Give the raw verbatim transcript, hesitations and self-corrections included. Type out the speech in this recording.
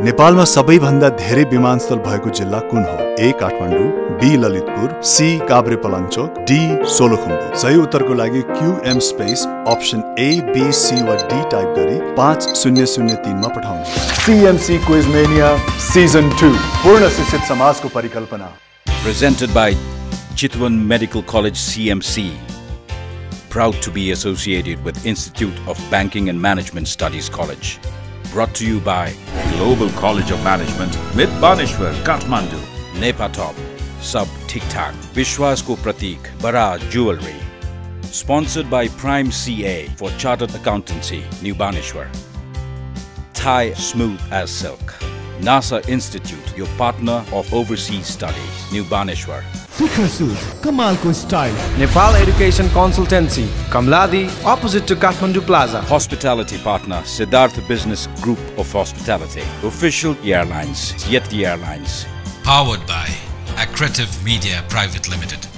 नेपालमा सबैभन्दा धेरै विमानस्थल भएको जिल्ला कुन हो? A Kathmandu, B Lalitpur, C Kavrepalanchok, D Solukhumbu. सही उत्तरको लागि QM space option A, B, C वा डी टाइप गरी पाँच शून्य शून्य तीन मा पठाउनु। CMC quiz mania season two, पूर्ण शिक्षित समाजको परिकल्पना। Presented by Chitwan Medical College C M C. Proud to be associated with Institute of Banking and Management Studies College. Brought to you by Global College of Management, Nibbaneshwar, Kathmandu. Nepatop, Sub Tic Tac, Vishwas Ko Pratik, Bara Jewelry. Sponsored by Prime C A for Chartered Accountancy, New Baneshwar. Thai Smooth as Silk. NASA Institute, your partner of overseas studies, New Baneshwar. Fikar Suit, Kamal ko style. Nepal Education Consultancy, Kamladi, opposite to Kathmandu Plaza. Hospitality partner, Siddharth Business Group of Hospitality. Official airlines, Yeti Airlines. Powered by Accretive Media Private Limited.